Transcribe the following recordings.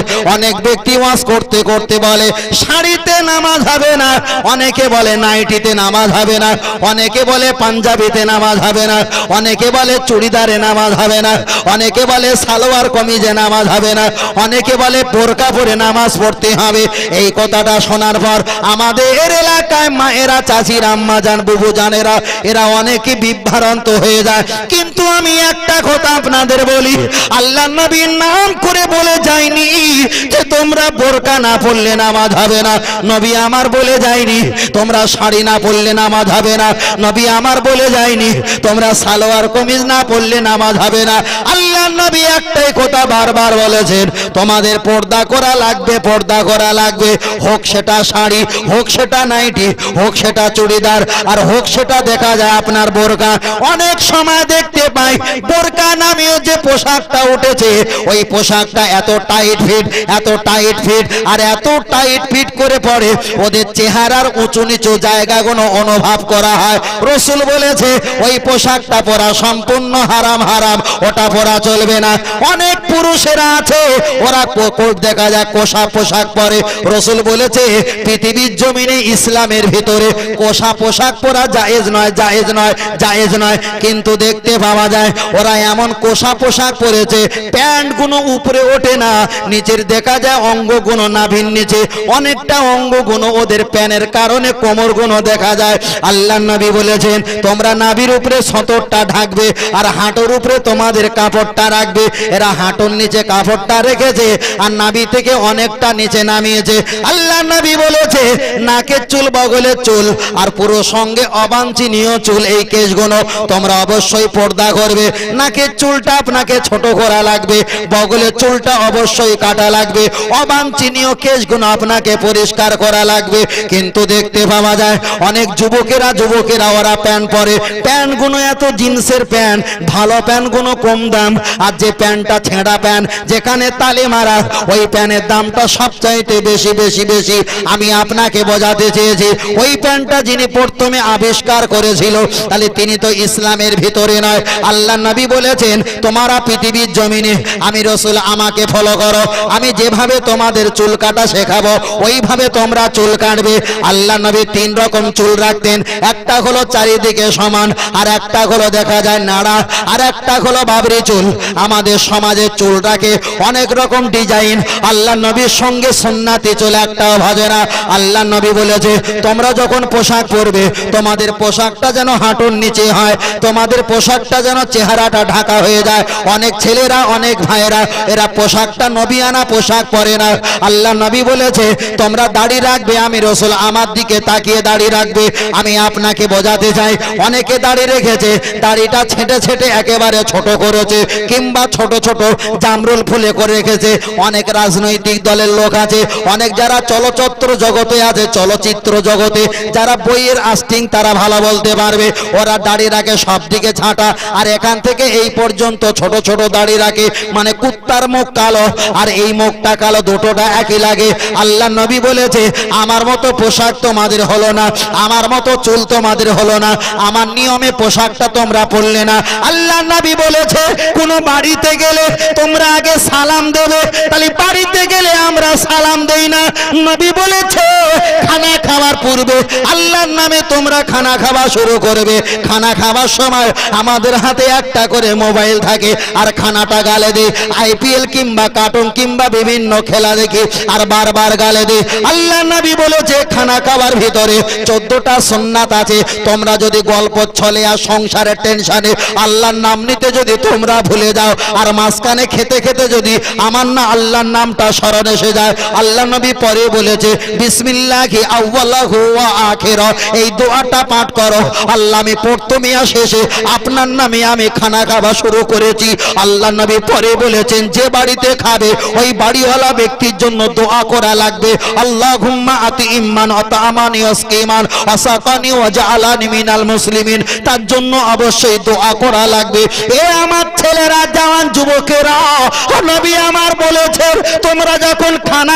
অনেক ব্যক্তি ওয়াজ করতে করতে বলে শাড়িতে নামাজ হবে না, অনেকে বলে নাইটিতে নামাজ হবে না, অনেকে বলে পাঞ্জাবিতে নামাজ হবে না, অনেকে বলে চুড়িদারে নামাজ হবে না, অনেকে বলে সালোয়ার কামিজে নামাজ হবে না, অনেকে বলে বোরকা পরে নামাজ পড়তে হবে। এই কথাটা শোনার পর আমাদের এলাকায় মায়েরা, চাচিরা, আম্মা জান, বুবু জানেরা এরা অনেকে বিভ্রান্ত হয়ে যায়। কিন্তু আমি একটা কথা আপনাদের বলি, আল্লাহ নবীর নাম করে বলে যায়নি যে তোমরা বোরকা না পরলে নামাজ হবে না। নবী আমার বলে যায়নি তোমরা শাড়ি না পরলে নামাজ হবে না। নবী আমার বলে যায়নি তোমরা সালোয়ার কামিজ না পরলে নামাজ হবে না। আল্লাহ নবী একটাই কথা বারবার বলেছেন, তোমাদের পর্দা করা লাগবে, পর্দা করা লাগবে। হোক সেটা শাড়ি, হোক সেটা নাইটি, হোক সেটা চুড়িদার, আর হোক সেটা দেখা যায় আপনার বোরকা। অনেক সময় দেখতে পাই বোরকা নামেও যে পোশাকটা উঠেছে ওই পোশাকটা এত টাইট ফিট, এত টাইট ফিট আর এত টাইট ফিট করে পড়ে ওদের চেহারার উঁচু নিচু জায়গাগুলো অনুভব করা হয়। রাসূল বলেছে ওই পোশাকটা পরা সম্পূর্ণ হারাম, হারাম, ওটা পরা চলবে না। অনেক পুরুষেরা আছে ওরা দেখা যায় কোষা পোশাক পরে। রাসূল বলেছে পৃথিবীর জমিনে ইসলামের ভিতরে কোষা পোশাক পরা জায়েজ নয়, জায়েজ নয়, জায়েজ নয়। কিন্তু দেখতে পাওয়া যায় ওরা এমন কোষা পোশাক পরেছে প্যান্টগুলো উপরে ওঠে না, নিচের দেখা যায় অঙ্গগুলো নাভির নিচে অনেকটা অঙ্গগুলো ওদের প্যানের কারণে কোমরগুলো দেখা যায়। আল্লাহ নবী বলেছেন তোমরা নাভির উপরে সতরটা ঢাকবে আর হাঁটুর উপরে তোমাদের কাপড়টা রাখবে। এরা হাঁটুর নিচে কাপড়টা রেখেছে আর নাভি থেকে অনেকটা নিচে নামিয়েছে। আল্লাহ নবী বলেছে নাকের চুল, বগলের চুল আর পুরো সঙ্গে অবাঞ্ছনীয় চুল, এই কেশগুলো তোমরা অবশ্যই পর্দা করবে। নাকের চুলটা আপনাকে ছোট করা লাগবে, বগলের চুলটা অবশ্যই কাটা লাগবে, অবাঞ্ছনীয় কেশগুলো আপনাকে পরিষ্কার করা লাগবে। কিন্তু দেখতে পাওয়া যায় অনেক যুবকেরা ওরা প্যান্ট পরে, প্যান্টগুলো এত জিন্সের প্যান্ট, ভালো প্যান্টগুলো কম দাম, আর যে প্যান্টটা ছেঁড়া প্যান্ট যেখানে তালে মারা ওই প্যান্টের দামটা সবচাইতে বেশি বেশি বেশি। আমি আপনাকে বোঝাতে চেয়েছি ওই প্যান্টটা যিনি প্রথমে আবিষ্কার করেছিল তাহলে তিনি তো ইসলামের ভিতরে নয়। আল্লাহ নবী বলেছেন তোমরা পৃথিবীর জমিনে আমি রাসূল আমাকে ফলো করো, আমি যেভাবে তোমাদের চুল কাটা শেখাবো ওইভাবে তোমরা চুল কাটবে। আল্লাহ নবী তিন রকম চুল রাখতেন, একটা হলো চারিদিকে সমান, আর একটা হলো দেখা যায় নাড়া, আর একটা হলো বাবরি চুল। আমাদের সমাজে চুলটাকে অনেক রকম ডিজাইন, আল্লাহ নবীর সঙ্গে সুন্নাতি চুল একটাও ভাজে না। আল্লাহ নবী বলেছে তোমরা যখন পোশাক পরবে তোমাদের পোশাকটা যেন হাঁটুর নিচে হয়, তোমাদের পোশাকটা যেন চেহারাটা ঢাকা হয়ে যায়। অনেক ছেলেরা, অনেক ভাইয়েরা এরা পোশাকটা নবিয়ানা পোশাক পরে না। আল্লাহ নবী বলেছে তোমরা দাড়ি রাখবে, আমি রাসূল আমার দিকে তাকিয়ে দাড়ি রাখবে। আমি আপনাকে বোঝাতে চাই অনেকে দাড়ি রেখেছে, দাড়িটা ছেঁটে ছেঁটে একেবারে ছোট করেছে কিংবা ছোট ছোট জামরুল ফুলে করে রেখেছে। অনেক রাজনৈতিক দলের লোক আছে, অনেক যারা চলচ্চিত্র জগতে আছে, চলচ্চিত্র জগতে যারা বইয়ের আস্টিং তারা ভালো বলতে পারবে, ওরা দাড়ি রাখে সব দিকে ছাঁটা আর এখান থেকে এই পর্যন্ত ছোট ছোট দাড়ি রাখে, মানে কুত্তার মুখ কালো আর এই মুখটা কালো, দুটোটা একই লাগে। আল্লাহ নবী বলেছে আমার মতো পোশাক তোমাদের হলো না, আমার মতো চুল তোমাদের হলো না, আমার নিয়মে পোশাকটা তোমরা পরলে না। আল্লাহ নবী বলেছে কোন বাড়িতে গেলে তোমরা আগে সালাম দেবে, তাহলে বাড়িতে গেলে আমরা সালাম দেই না। নবী বলেছে খানা খাওয়ার পূর্বে আল্লাহর নামে তোমরা খানা খাওয়া শুরু করবে। খানা খাওয়ার সময় আমাদের হাতে একটা করে মোবাইল থাকে আর খানাটা গালে দিই, আইপিএল কিংবা কার্টুন কিংবা বিভিন্ন খেলা দেখি আর বারবার গালে দিই। আল্লাহ নবী বলেছে খানা খাওয়ার ভিতরে 14টা সুন্নাত আছে। তোমরা যদি গল্প ছলে আর সংসারের টেনশনে আল্লাহর নাম নিতে যদি তোমরা ভুলে যাও আর মাঝখানে খেতে খেতে যদি আমার না আল্লাহর নামটা স্মরণ এসে যায়, আল্লাহ নবী পরে বলেছে বিসমিল্লাহি আউয়ালাহু ওয়া আখিরা, এই দোয়াটা পাঠ করো। আল্লাহ আমি প্রথমে আর শেষে আপনার নামে আমি খানা খাওয়া শুরু করেছি। আল্লাহ নবী পরে বলেছেন যে বাড়িতে খাবে ওই বাড়িওয়ালা ব্যক্তির জন্য দোয়া করা লাগবে, আল্লাহুম্মা আতিইমান আতামানি ওয়াসকিমান ওয়াসাকানি ওয়াজআলানি মিনাল মুসলিমিন, তার জন্য অবশ্যই দোয়া করা লাগবে। এ আমার ছেলেরা, জওয়ান যুবকেরা, নবী আমার বলেছেন তোমরা যখন খানা খাবে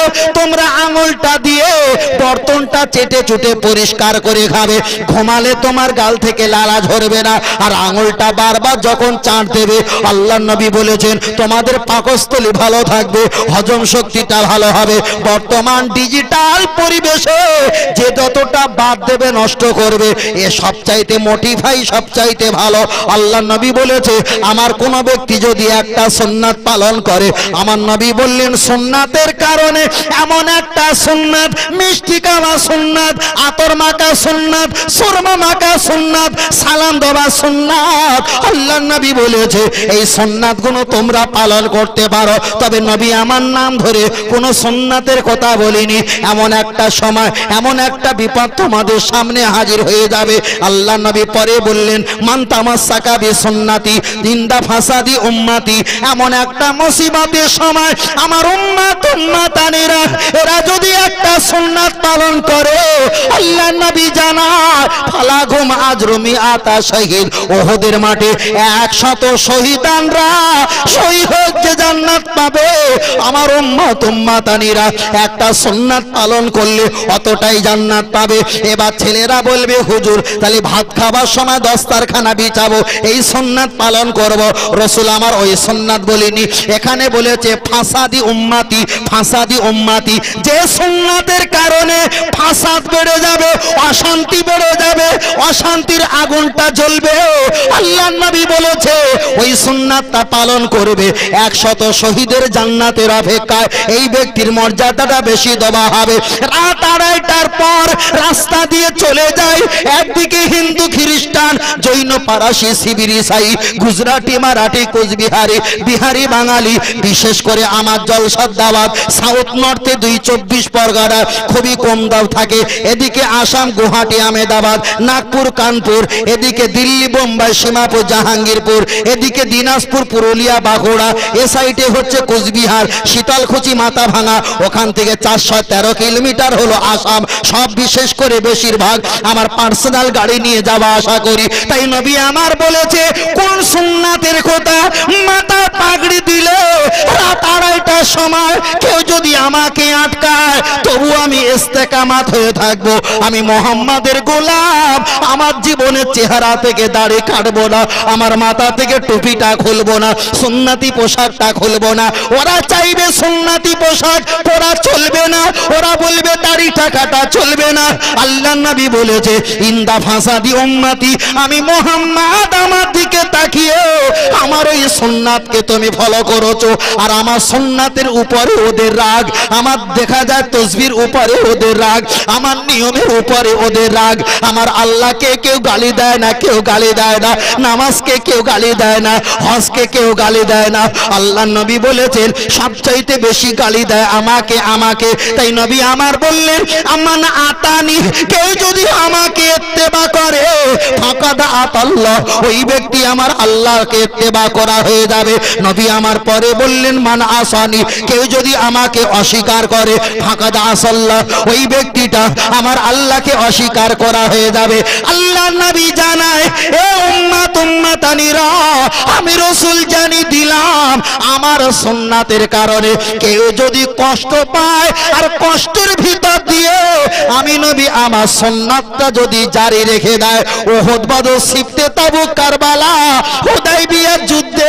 তোমরা আঙুলটা দিয়ে বর্তনটা চেটে চুটে পরিষ্কার করে খাবে। ঘুমালে তোমার গাল থেকে লালা ঝরবে না। আর আঙুলটা বারবার যখন চাট দেবে, আল্লাহর নবী বলেছেন তোমাদের পাকস্থলী ভালো থাকবে, হজম শক্তিটা ভালো হবে। বর্তমান ডিজিটাল পরিবেশে যে যতটা বাদ দেবে নষ্ট করবে, এ সবচাইতে মোটিফাই সবচাইতে ভালো। আল্লাহর নবী বলেছে আমার কোন ব্যক্তি যদি একটা সুন্নাত পালন করে, আমার নবী বললেন সুন্নাতের কারণে এমন একটা সুন্নাত, মিষ্টি খাওয়া সুন্নাত, আতর মাখা সুন্নাত, সুরমা মাখা সুন্নাত, সালাম দেওয়া সুন্নাত, আল্লাহর নবী বলেছে এই সুন্নাতগুলো তোমরা পালন করতে পারো। তবে নবী আমার নাম ধরে কোন সুন্নাতের কথা বলিনি। এমন একটা সময়, এমন একটা বিপদ তোমাদের সামনে হাজির হয়ে যাবে। আল্লাহর নবী পরে বললেন মান তামাসসাকা বিসুন্নাতি জিন্দা ফাসাদি উম্মতি। এমন একটা মুসিবতের সময় আমার উম্মতানিরা এরা যদি একটা সুন্নাত পালন করে, আল্লাহর নবী জানায় ফালাগুম আজরুমি আতা শহীদ, ওহদের মাঠে 100 শহীদানরা শহীদ হয়ে জান্নাত পাবে। আমার উম্মতানিরা একটা সুন্নাত পালন করলে অতটাই জান্নাত পাবে। এবার ছেলেরা বলবে হুজুর তাহলে ভাত খাবার সময় দস্তারখানা বিছাবো, এই সুন্নাত পালন করব। রাসূল আমার ওই সুন্নাত বলিনি, এখানে বলেছে ফাসাদি উম্মতি, ফাসাদি উম্মতি। যে সুন্নাতের কারণে ফাসাদ বেড়ে যাবে, অশান্তি বেড়ে যাবে, অশান্তির আগুনটা জ্বলবে, আল্লাহর নবী বলেছে ওই সুন্নাতটা পালন করবে 100 শহীদের জান্নাতের অপেক্ষায় এই ব্যক্তির মর্যাদাটা বেশি দেওয়া হবে। রাত 2:30টার পর রাস্তা দিয়ে চলে যায়, একদিকে হিন্দু খ্রিস্টান জৈন পারাসি শিবির ইসাই গুজরাটি মারাঠি কোচবিহারি বিহারি বাঙালি, বিশেষ করে আমার জলসার দাওয়াত সাউথ নর্থে 224 পরগনা খুবই কম দাও থাকে। এদিকে আসাম গুয়াহাটি আহমেদাবাদ নাগপুর কানপুর, এদিকে দিল্লি বোম্বাই সীমাপুর জাহাঙ্গীরপুর, এদিকে দিনাজপুর পুরুলিয়া বাঁকুড়া, এ সাইডে হচ্ছে কোচবিহার শীতলকুচি মাথা ভাঙা, ওখান থেকে 413 কিলোমিটার হলো আসাম। সব বিশেষ করে বেশিরভাগ আমার পার্সোনাল গাড়ি নিয়ে যাওয়া আশা করি। তাই নবী আমার বলেছে কোন সুন্নাতের কথা, মাথা পাগড়ি দিলে রাত 2:30টার সময় কেউ যদি আমাকে আটকায় তবু আমি ইস্তেকামাত হয়ে থাকবো। আমি মোহাম্মদের গোলাম, আমার জীবনের চেহারা থেকে দাড়ি কাটবো না, আমার মাথা থেকে টুপিটা খুলবো না, সুন্নতি পোশাকটা খুলবো না। ওরা চাইবে সুন্নতি পোশাক পরা চলবে না, ওরা বলবে দাড়িটা কাটা চলবে না। আল্লাহর নবী বলেছে ইন্দা ফাসাদি উম্মতি, আমি মোহাম্মদ আমার দিকে তাকিয়ে আমার ওই সুন্নাতকে তুমি ফলো করেছো, আর আমার সুন্নাতের উপরে ওদের রাগ, আমার দেখা যায় তসবির উপরে ওদের রাগ, আমার নিয়মের উপরে ওদের রাগ। আমার আল্লাহকে কেউ গালি দেয় না, কেউ গালি দেয় না, নামাজকে কেউ গালি দেয় না, হজকে কেউ গালি দেয় না। আল্লাহর নবী বলেছেন সবচাইতে বেশি গালি দেয় আমাকে, আমাকে। তাই নবী আমার বললেন আমান আতানি, কেউ যদি আমাকে ইত্তেবা করে ফাকাদ আতাল্লাহ, ওই ব্যক্তি আমার আল্লাহকে ইত্তেবা করা হয়ে যাবে। নবী আমার পরে বললেন মান আসানি, কেউ যদি আমাকে অস্বীকার করে ফাকাদ আসাল্লাহ, ওই ব্যক্তিটা আমার আল্লাহকে অস্বীকার করা হয়ে যাবে। আল্লাহর নবী জানায় এ উম্মতানিরা, আমি রাসূল জানি দিলাম আমার সুন্নাতের কারণে কেউ যদি কষ্ট পায় আর কষ্টের ভিতর দিয়ে আমি নবী আমার সুন্নাতটা যদি জারি রেখে দেয়, উহুদ বদর সিফতে তাবুক কারবালা হুদাইবিয়ার যুদ্ধে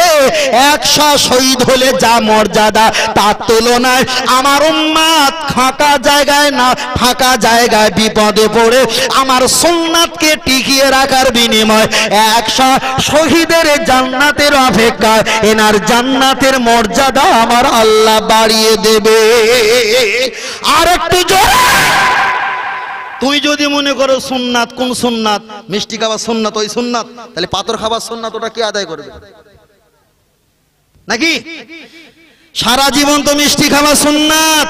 100 শহীদ হলে যা মর্যাদা, তার তুলনায় আমার উম্মত ফাঁকা জায়গায় না, ফাঁকা জায়গায় বিপদে পড়ে আমার সুন্নাতকে টিকিয়ে রাখার বিনিময় 100 শহীদের জান্নাতের অপেক্ষায় এনার জান্নাতের মর্যাদা আমার আল্লাহ বাড়িয়ে দেবে। আর একটু জোরে, তুই যদি মনে করো সুন্নাত, কোন সুন্নাত? মিষ্টি খাবার সুন্নাত, ওই সুন্নাত, তাহলে পাথর খাবার সুন্নাত ওটা কি আদায় করবে নাকি? সারা জীবন তো মিষ্টি খাওয়া সুন্নাত,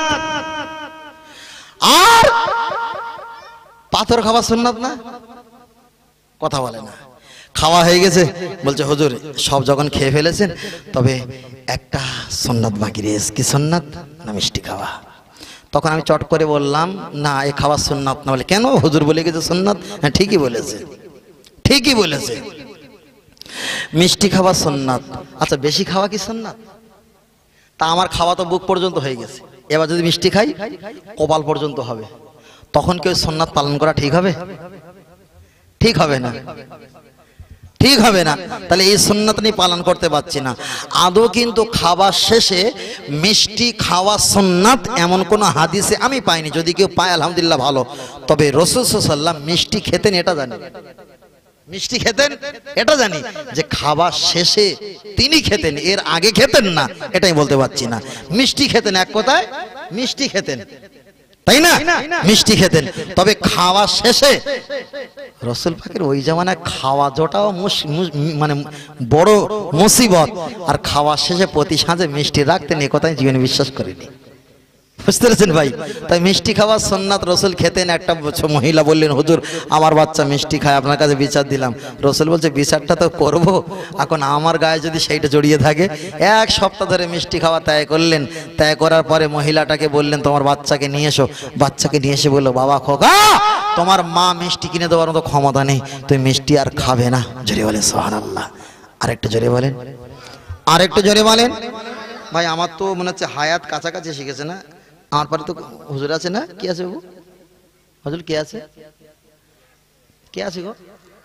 আর পাথর খাওয়া সুন্নাত না? কথা বলে না। খাওয়া হয়ে গেছে, বলছে হুজুর সব যখন খেয়ে ফেলেছেন তবে একটা সুন্নাত বাকি রয়েছে। কি সুন্নাত? না মিষ্টি খাওয়া। তখন আমি চট করে বললাম না এ খাওয়া সুন্নাত না। বলে কেন? হুজুর বলে গেছে সুন্নাত। হ্যাঁ ঠিকই বলেছে, ঠিকই বলেছে, মিষ্টি খাওয়া সুন্নাত। আচ্ছা বেশি খাওয়া কি সুন্নাত? তা আমার খাওয়া তো বুক পর্যন্ত হয়ে গেছে, এবার যদি মিষ্টি খাই কপাল পর্যন্ত হবে, তখন কি ওই সুন্নাত পালন করা ঠিক হবে? ঠিক হবে না, ঠিক হবে না। তাহলে এই সুন্নাত নিয়ে পালন করতে পারছি না। আদৌ কিন্তু খাবার শেষে মিষ্টি খাওয়া সুন্নাত এমন কোনো হাদিসে আমি পাইনি, যদি কেউ পায় আলহামদুলিল্লাহ ভালো। তবে রাসূল সাল্লাল্লাহু আলাইহি ওয়াসাল্লাম মিষ্টি খেতেন এটা জানি, মিষ্টি খেতেন এটা জানি, যে খাবার শেষে তিনি খেতেন, এর আগে খেতেন না এটাই বলতে পারছি না। মিষ্টি খেতেন, এক কথায় মিষ্টি খেতেন, তাই না? মিষ্টি খেতেন। তবে খাওয়া শেষে রাসূল পাকের ওই জামানায় খাওয়া জোটাও মানে বড় মুসিবত, আর খাওয়া শেষে প্রতি সাঁঝে মিষ্টি রাখতেন, এ কথাই জীবনে বিশ্বাস করিনি। বুঝতে পেরেছেন ভাই? তাই মিষ্টি খাওয়ার সুন্নাত রাসূল খেতেন। একটা মহিলা বললেন, হুজুর আমার বাচ্চা মিষ্টি খায়, আপনার কাছে বিচার দিলাম। রাসূল বলছে, বিচারটা তো করব, এখন আমার গায়ে যদি সেইটা জড়িয়ে থাকে। এক সপ্তাহ ধরে মিষ্টি খাওয়া ত্যাগ করলেন। ত্যাগ করার পরে মহিলাটাকে বললেন, তোমার বাচ্চাকে নিয়ে এসো। বাচ্চাকে নিয়ে এসে বললো, বাবা খোকা, তোমার মা মিষ্টি কিনে দেওয়ার মতো ক্ষমতা নেই, তুমি মিষ্টি আর খাবে না। জোরে বলেন সুবহানাল্লাহ। আরেকটু জোরে বলেন, আরেকটু জোরে বলেন। ভাই আমার তো মনে হচ্ছে হায়াত কাছাকাছি শিখেছে না? আমার পরে তো হুজুর আছে না? কি আছে বাবু? হুজুর কে আছে? কে আছে গো?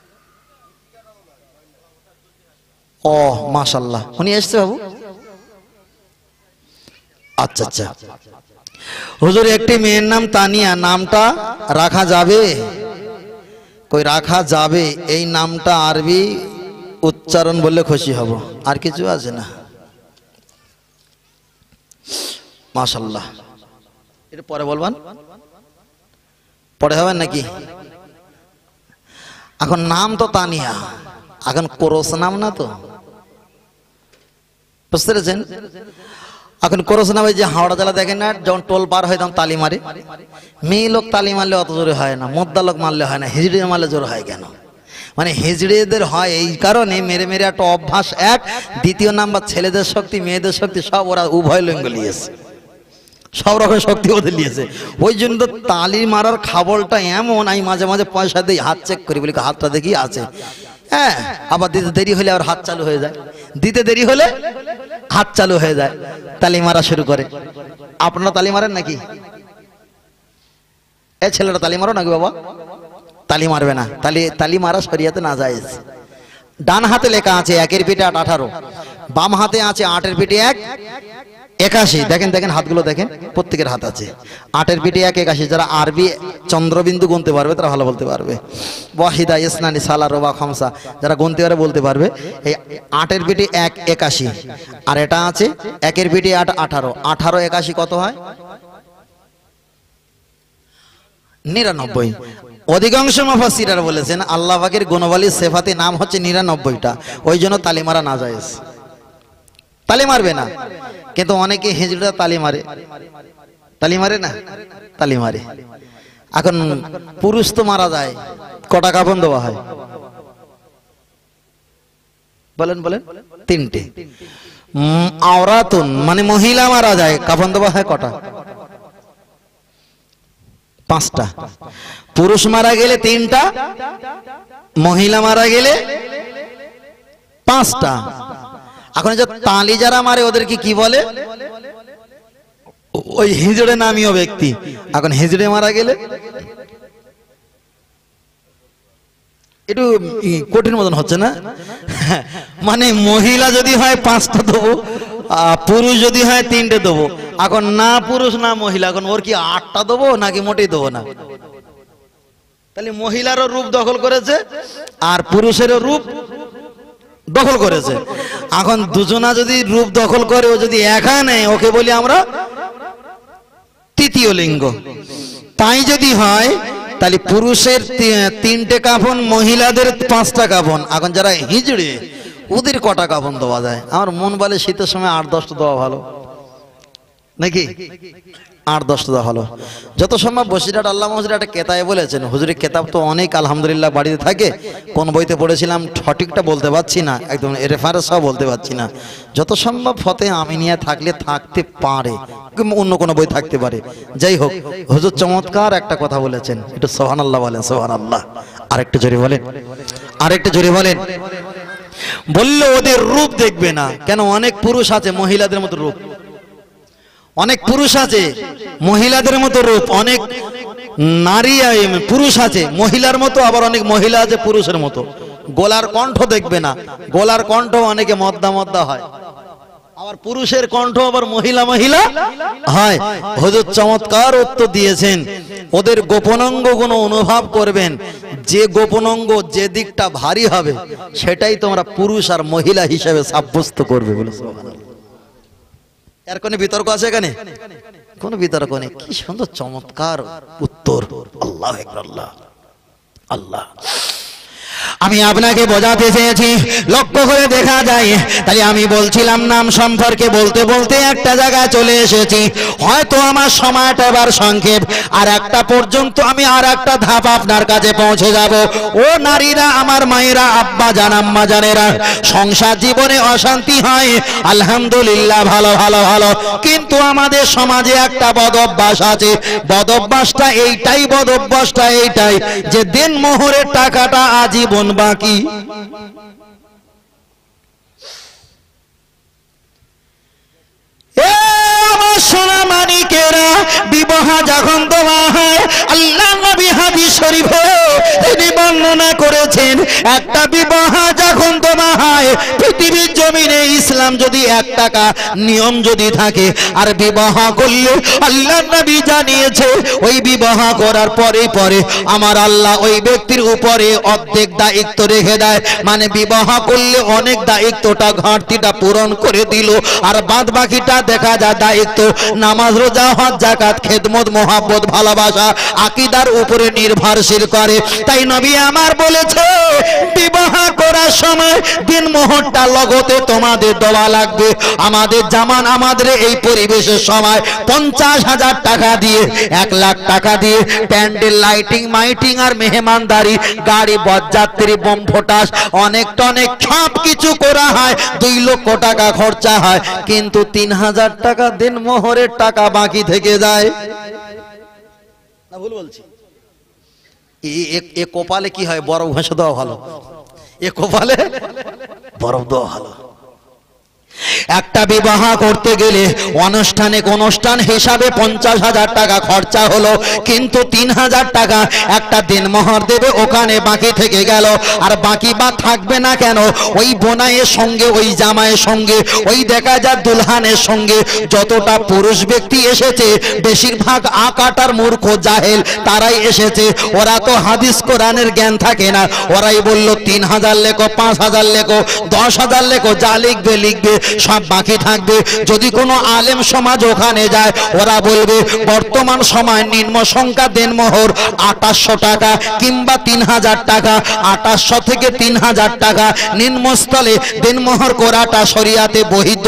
ও মাশাআল্লাহ, উনি এসছে বাবু। আচ্ছা আচ্ছা। হুজুর একটি মেয়ের নাম তানিয়া, নামটা রাখা যাবে? কই রাখা যাবে, এই নামটা আরবি উচ্চারণ বললে খুশি হব, আর কিছু আছে না। মাশাআল্লাহ। এটা পরে বলবেন, পরে হবেন নাকি? এখন নাম তো তানিয়া, এখন কোরস নাম না তো, বুঝতে পেরেছেন? এখন কোরস নামে যে হাওড়া জেলা দেখেন না, যখন টোল পার হয় তখন তালি মারে। মেয়ে লোক তালি মারলে অত জোরে হয় না, মোদ্দা লোক মারলে হয় না, হিজড়ি মারলে জোর হয় কেন? মানে হিজড়িদের হয় এই কারণে, মেরে মেরে একটা অভ্যাস এক। দ্বিতীয় নাম্বার, ছেলেদের শক্তি মেয়েদের শক্তি সব ওরা উভয় লিঙ্গ নিয়েছে, সব রকম শক্তি ওদের নিয়েছে। ওই জন্য তো তালি মারার খাবলটা এমন, আমি মাঝে মাঝে পয়সা দিই, হাত চেক করি, বলি হাতটা দেখি আছে। হ্যাঁ, আবার দিতে দেরি হলে আবার হাত চালু হয়ে যায়, দিতে দেরি হলে হাত চালু হয়ে যায়, তালি মারা শুরু করে। আপনারা তালি মারেন নাকি? এ ছেলেটা তালি মারো নাকি বাবা? তালি মারবে না, তালি মারা শরিয়াতে না জায়েজ। ডান হাতে লেখা আছে 1-এর পিঠে 8 18, বাম হাতে আছে 8-এর পিঠে 1 81। দেখেন দেখেন হাতগুলো দেখেন, প্রত্যেকের হাত আছে 8-এর পিঠে 1 81। যারা আরবি চন্দ্রবিন্দু গুনতে পারবে তারা ভালো বলতে পারবে। ওয়াহিদা ইসনানি সালা রবা খামসা, যারা গুনতে পারে বলতে পারবে। এই 8-এর পিঠে 1 81, আর এটা আছে 1-এর পিঠে 8 18। 18 81 কত হয়? 99। অধিকাংশ মুফাসসিররা বলেছেন আল্লাহ পাকের গুণবালী সিফাতে নাম হচ্ছে 99টা, ওই জন্য তালি মারা না জায়েজ, তালি মারবে না। কিন্তু অনেকে হিজড়া তালি মারে, তালি মারে না? তালি মারে। এখন পুরুষ তো মারা যায়, কটা কাফন দেওয়া হয়? বলেন বলেন। 3টে। আওরাতুন মানে মহিলা মারা যায়, কাফন দেওয়া হয় কটা? 5টা। পুরুষ মারা গেলে 3টা, মহিলা মারা গেলে 5টা। এখন যে তালি যারা মারে ওদেরকে কি বলে? ওই হিজড়ে নামীয় ব্যক্তি। এখন হিজড়ে মারা গেলে একটু কঠিন মতন হচ্ছে না? মানে মহিলা যদি হয় 5টা দেবো, পুরুষ যদি হয় 3টে দেবো। এখন না পুরুষ না মহিলা, এখন ওর কি 8টা দেবো নাকি মোটেই দেবো না? তাহলে মহিলারও রূপ দখল করেছে আর পুরুষেরও রূপ দখল করেছে। এখন দুজনা যদি রূপ দখল করে, ও যদি একা নেয়, ওকে বলি আমরা তৃতীয় লিঙ্গ। তাই যদি হয় তাহলে পুরুষের 3টে কাফন, মহিলাদের 5টা কাফন। এখন যারা হিজড়ে ওদের কটা কাফন দেওয়া যায়? আমার মন বলে শীতের সময় 8-10টা দেওয়া ভালো নাকি? 8-10টা দেওয়া ভালো। যত সম্ভব বসিরহাট আল্লামা হুজুর একটা কেতাবে বলেছেন, হুজুরের কেতাব তো অনেক আলহামদুলিল্লাহ বাড়িতে থাকে। কোন বইতে পড়েছিলাম সঠিকটা বলতে পারছি না, একদম রেফারেন্সও বলতে পারছি না। যত সম্ভব ফতে আমিনিয়া থাকলে থাকতে পারে, অন্য কোনো বই থাকতে পারে। যাই হোক, হুজুর চমৎকার একটা কথা বলেছেন, একটু সুবহানাল্লাহ বলেন। সুবহানাল্লাহ। আরেকটু জোরে বলেন, আরেকটু জোরে বলেন। বললে ওদের রূপ দেখবে না কেন? অনেক পুরুষ আছে মহিলাদের মতো রূপ, অনেক পুরুষ আছে মহিলাদের মতো রূপ, অনেক নারী পুরুষ আছে মহিলার মতো, আবার অনেক মহিলা আছে পুরুষের মতো। গলার কণ্ঠ দেখবে না, গলার কণ্ঠ অনেকে মদ্দা মদ্দা হয়, আবার পুরুষের কণ্ঠ আবার মহিলা মহিলা হয়। হুজুর চমৎকার উত্তর দিয়েছেন, ওদের গোপনাঙ্গ গুলো অনুভব করবেন, যে গোপনাঙ্গ যে দিকটা ভারী হবে সেটাই তোমরা পুরুষ আর মহিলা হিসেবে সাব্যস্ত করবে বলে। এর কোনো বিতর্ক আছে এখানে? কোনো বিতর্ক নেই। কি সুন্দর চমৎকার উত্তর। আল্লাহু আকবার, আল্লাহ আল্লাহ। আমি আপনাকে বোঝাতে চেয়েছি, লক্ষ্য করে দেখা যায়। তাই আমি বলছিলাম নাম সম্পর্কে বলতে বলতে একটা জায়গায় চলে এসেছি। হয়তো আমার সময়টা এবার সংক্ষেপ, আর একটা পর্যন্ত আমি আর একটা ধাপ আপনার কাছে পৌঁছে যাব। ও নারীরা, আমার মায়েরা, আব্বা জান, আম্মা জানেরা, সংসার জীবনে অশান্তি হয় আলহামদুলিল্লাহ, ভালো ভালো ভালো, কিন্তু আমাদের সমাজে একটা বদ অভ্যাস আছে। বদ অভ্যাসটা এইটাই যে দিন মোহরের টাকাটা আজীবন বাকি। সোনা মানিকেরা, বিবাহ যখন দেওয়া হয়, আল্লাহ নবী হাদিস শরীফে তিনি বর্ণনা করেছেন, একটা বিবাহ যখন দেওয়া হয় পৃথিবীর জমিনে ইসলাম যদি 1 টাকা নিয়ম যদি থাকে, আর বিবাহ করলে আল্লাহ নবী জানিয়েছে ওই বিবাহ করার পরে আমার আল্লাহ ওই ব্যক্তির উপরে অর্ধেক দায়িত্ব রেখে দেয়। মানে বিবাহ করলে অনেক দায়িত্বটা ঘাটতিটা পূরণ করে দিল, আর বাদ বাকিটা দেখা যায় দায়িত্ব নামাজ, রোজা, হজ, যাকাত, খেদমত, মোহাব্বত, ভালোবাসা, আকীদার উপরে নির্ভরশীল করে। তাই নবী আমার বলেছে, বিবাহ করার সময় দিন মোহরটা লগতে তোমাদের দেওয়া লাগবে। আমাদের জামান, আমাদের এই পরিবেশের সময় 50,000 টাকা দিয়ে, 1 লাখ টাকা দিয়ে প্যান্ডেল, লাইটিং মাইটিং আর মেহমানদারি, গাড়ি, বরযাত্রী, বোম ফোটাস, অনেক সব কিছু করা হয়, 2 লক্ষ টাকা খরচা হয়, কিন্তু 3,000 টাকা দিন মোহরের টাকা বাকি থেকে যায়। না ভুল বলছি? এ কপালে কি হয়, বরফ ঘষে দেওয়া ভালো, এ কপালে বরফ দেওয়া ভালো। একটা বিবাহ করতে গেলে অনুষ্ঠান হিসাবে 50,000 টাকা খরচা হলো, কিন্তু 3,000 টাকা একটা দিনমোহর দেবে, ওখানে বাকি থেকে গেল। আর বাকি বা থাকবে না কেন, ওই বোনাইয়ের সঙ্গে, ওই জামাইয়ের সঙ্গে, ওই দেখা যায় দুলহানের সঙ্গে যতটা পুরুষ ব্যক্তি এসেছে বেশিরভাগ আকাটার মূর্খ জাহেল তারাই এসেছে। ওরা তো হাদিস কোরআনের জ্ঞান থাকে না, ওরাই বলল 3,000 লেখো, 5,000 লেখো, 10,000 লেখো, যা লিখবে সব বাকি থাকবে। যদি কোনো আলেম সমাজ ওখানে যায়, ওরা বলবে বর্তমান সময় নিম্ন সংখ্যা দেনমোহর 2800 টাকা কিংবা 3,000 টাকা, 2800 থেকে 3,000 টাকা নিম্নস্থলে দেনমোহর করাটা শরিয়াতে বহিত,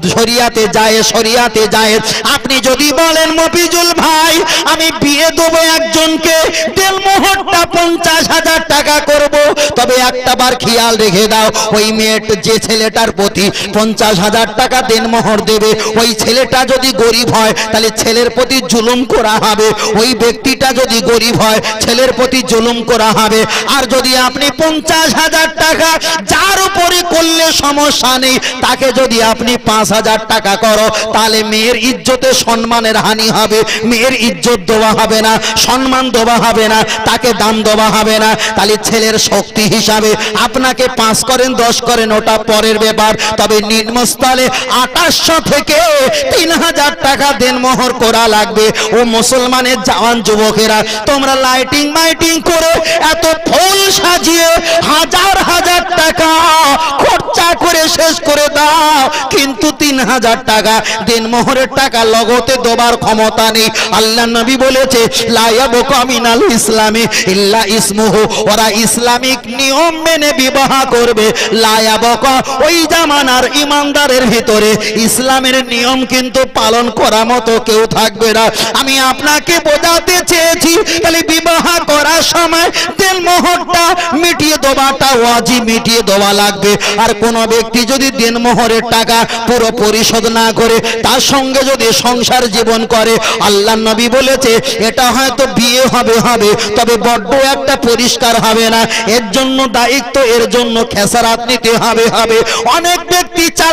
শরিয়াতে যায়। আপনি যদি বলেন মফিজুল ভাই আমি বিয়ে দেবো একজনকে, দেনমোহরটা 50,000 টাকা করব, তবে একটা বার খেয়াল রেখে দাও, ওই মেয়েটা, যে ছেলেটার প্রতি 50,000 টাকা দেনমোহর দেবে, ওই ছেলেটা যদি গরিব হয় তাহলে ছেলের প্রতি জুলুম করা হবে, ওই ব্যক্তিটা যদি গরিব হয় ছেলের প্রতি জুলুম করা হবে। আর যদি আপনি 50,000 টাকা যার উপরে করলে সমস্যা নেই, তাকে যদি আপনি 5,000 টাকা করো, তাহলে মেয়ের ইজ্জতে সম্মানের হানি হবে, মেয়ের ইজ্জত দেওয়া হবে না, সম্মান দেওয়া হবে না, তাকে দাম দেওয়া হবে না। তাহলে ছেলের শক্তি হিসাবে আপনাকে 5 করেন 10 করেন ওটা পরের ব্যাপার, তবে নিম্নস্থলে 2800 থেকে 3,000 টাকা দেনমোহর করা লাগবে। ও মুসলমানের জওয়ান যুবকেরা, তোমরা লাইটিং মাইটিং করে এত ফুল সাজিয়ে হাজার টাকা খরচা করে শেষ করে দাও, কিন্তু 3,000 টাকা দেনমোহরের টাকা লগতে দেবার ক্ষমতা নেই। আল্লাহ নবী বলেছে লা ইয়াবকা মিনাল ইসলামি ইল্লা ইসমুহু, ওরা ইসলামিক নিয়ম মেনে বিবাহ করবে। লা ইয়াবকা, ওই জামানার ইমানদারের ভিতরে ইসলামের নিয়ম কিন্তু পালন করার মতো কেউ থাকবে না। আমি আপনাকে বোঝাতে চেয়েছি, তাহলে বিবাহ করার সময় দেনমোহরটা মিটিয়ে দেওয়াটা ওয়াজিব, মিটিয়ে দেওয়া লাগবে। আর কোন ব্যক্তি যদি দেনমোহরের টাকা পুরো পরিশোধ না করে তার সঙ্গে যদি সংসার জীবন করে, আল্লাহ নবী বলেছে এটা হয়তো বিয়ে হবে তবে বড্ড একটা পরিষ্কার হবে না, এর জন্য দায়িত্ব, এর জন্য খেসারাত নিতে হবে। অনেক ব্যক্তি চাল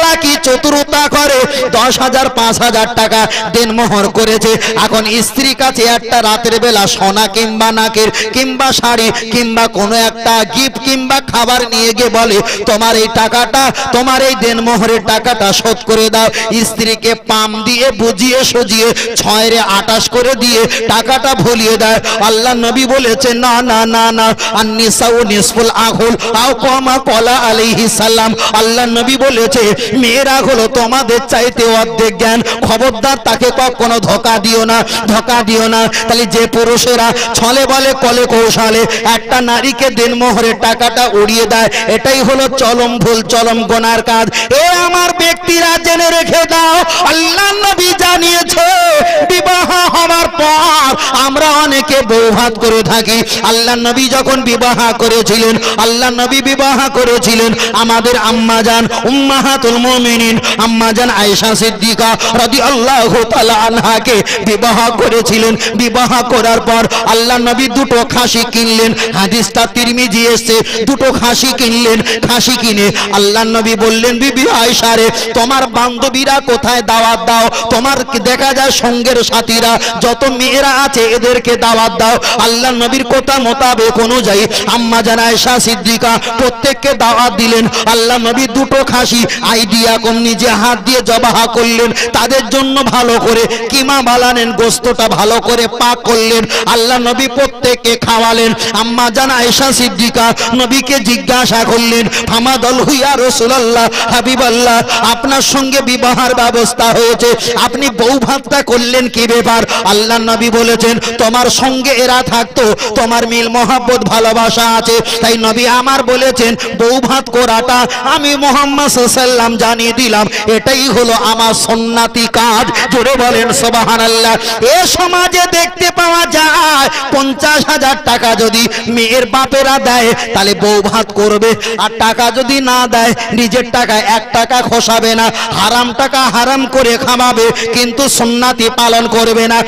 চালাকি চতুরতা করে 10,000 5,000 টাকা দেনমোহর করেছে। এখন স্ত্রীর কাছে একটা রাতের বেলা সোনা কিংবা নাকের কিংবা শাড়ি কিংবা কোনো একটা গিফট কিংবা খাবার নিয়ে গিয়ে বলে তোমার এই টাকাটা, তোমার এই দেনমোহরের টাকাটা শোধ করে দাও। স্ত্রীকে পাম দিয়ে বুঝিয়ে সুজিয়ে 6 রে 28 করে দিয়ে টাকাটা ভুলিয়ে দেয়। আল্লাহ নবী বলেছে না না না না, আন-নিসাউ নিসফুল আকুল আও কামা ক্বালা আলাইহিস সালাম। আল্লাহ নবী বলেছে মেয়েরা হলো তোমাদের চাইতে অর্ধেক জ্ঞান। খবরদার তাকে কখনো ধোঁকা দিও না, ধোঁকা দিও না। তাহলে যে পুরুষেরা ছলে বলে কলে কৌশলে একটা নারীকে দেনমোহরের টাকাটা উড়িয়ে দেয়, এটাই হলো চরম ভুল, চরম গুনার কাজ। এ আমার ব্যক্তিরা জেনে রেখে দাও, আল্লাহ নবী জানিয়েছে বিবাহ হওয়ার পর আমরা অনেকে বৌভাত করে থাকি। আল্লাহ নবী যখন বিবাহ করেছিলেন, আল্লাহ নবী বিবাহ করেছিলেন আমাদের আম্মাজান উম্মাহাতুল মুমিনিন আম্মাজান আয়েশা সিদ্দিকা রাদিয়াল্লাহু তাআলা আনহাকে বিবাহ করেছিলেন। বিবাহ করার পর আল্লাহ নবী দুটো খাসি কিনলেন। হাদিসটা তিরমিজি এসেছে। দুটো খাসি কিনলেন। খাসি কিনে আল্লাহ নবী বললেন বিবি আয়েশা রে তোমার বান্ধবীরা কোথায় দাওয়াত দাও, তোমার দেখা যায় সঙ্গের সাথীরা যত মেয়েরা আছে এদেরকে দাওয়াত দাও। আল্লাহ নবীর কথা মোতাবেক অনুযায়ী আম্মাজান আয়েশা সিদ্দিকা প্রত্যেককে দাওয়াত দিলেন। আল্লাহ নবী দুটো খাসি আইডিয়া কম নিজে হাত দিয়ে জবাহ করলেন। তাদের জন্য ভালো করে কিমা বানালেন, গোস্তটা ভালো করে পাক করলেন। আল্লাহ নবী প্রত্যেককে খাওয়ালেন। আম্মাজান আয়েশা সিদ্দিকা নবীকে জিজ্ঞাসা করলেন ফামাদল হুইয়া রাসূলুল্লাহ হাবিবাল্লাহ, আপনার সঙ্গে বিবাহের ব্যবস্থা হয়েছে, আপনি বউ ভাতটা করলেন কি ব্যাপার? আল্লাহ নবী বলেছেন তোমার সঙ্গে এরা থাকতো, তোমার মিল মহব্বত ভালোবাসা আছে, তাই নবী আমার বলেছেন বউ ভাত করাটা আমি মুহাম্মদ সাল্লাল্লাহু আলাইহি ওয়াসাল্লাম জানিয়ে দিলাম, এটাই হলো আমার সুন্নতি কাজ। জোরে বলেন সুবহানাল্লাহ। এ সমাজে দেখতে পাওয়া যায় 50,000 টাকা যদি মেয়ের বাপেরা দেয় তাহলে বউ ভাত করবে, আর টাকা যদি না দেয় নিজের টাকা 1 টাকা খসাবে না, হারাম টাকা হারাম করে খাওয়াবে, কিন্তু সুন্নতি পালন করবে না।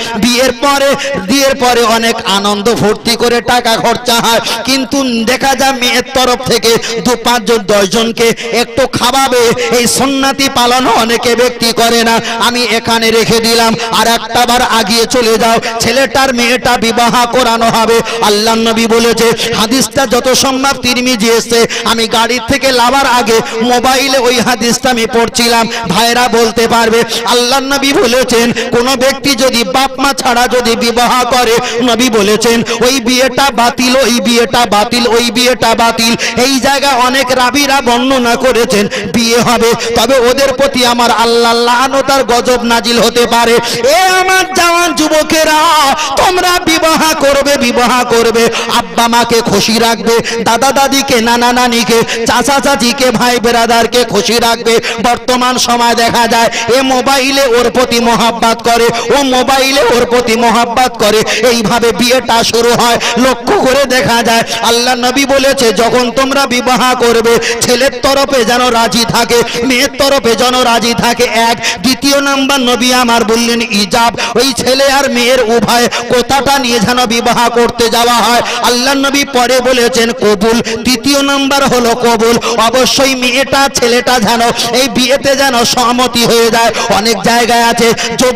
বিয়ের পরে অনেক আনন্দ ফুর্তি করে টাকা খরচা হয়, কিন্তু দেখা যায় মেয়ের তরফ থেকে 2-5 জন 10 জনকে একটু খাওয়াবে, এই সুন্নতি পালন অনেকে ব্যক্তি করে না। আমি এখানে রেখে দিলাম, আর একটা বার আগিয়ে চলে যাও, ছেলেটার মেয়েটা বিবাহ করানো হবে। আল্লাহ নবী বলেছে, হাদিসটা যত সম্ভব তিরমিজি এসেছে, আমি গাড়ির থেকে লাভার আগে মোবাইলে ওই হাদিসটা আমি পড়ছিলাম, ভাইরা বলতে পারবে। আল্লাহ নবী বলেছেন কোন ব্যক্তি যদি বাপ মা ছাড়া যদি বিবাহ করে, নবী বলেছেন ওই বিয়েটা বাতিল, ওই বিয়েটা বাতিল, ওই বিয়েটা বাতিল। এই জায়গায় অনেক রাবীরা বর্ণনা করেছেন বিয়ে হবে, তবে ওদের প্রতি আমার আল্লাহ লানত আর গজব নাজিল হতে পারে। এ আমার জওয়ান যুবকেরা, তোমরা বিবাহ করবে, বিবাহ করবে, আব্বা মাকে খুশি রাখবে, দাদা দাদিকে নানা নানিকে চাচা চাচিকে ভাই বেরাদারকে খুশি রাখবে। বর্তমান সময় দেখা যায় এ মোবাইলে ওর প্রতি মহাব্বত করে, ও মোবাইলে ওর প্রতি মহাব্বত করে, এইভাবে বিয়েটা শুরু হয়। লক্ষ্য করে দেখা যায় আল্লাহ নবী বলেছে যখন তোমরা বিবাহ করবে ছেলের তরফে যেন রাজি থাকে, মেয়ের তরফে যেন রাজি থাকে। এক দ্বিতীয় নাম্বার নবী আমার বললেন ইজাব, ওই ছেলে আর মেয়ের উভয় কথাটা নিয়ে যেন বিবাহ করতে যাওয়া হয়। আল্লাহ নবী পরে বলেছেন কবুল। তৃতীয় নাম্বার হলো কবুল, অবশ্যই মেয়েটা ছেলেটা যেন এই বিয়েতে যেন সহমতি হয়ে যায়। অনেক জায়গায় আছে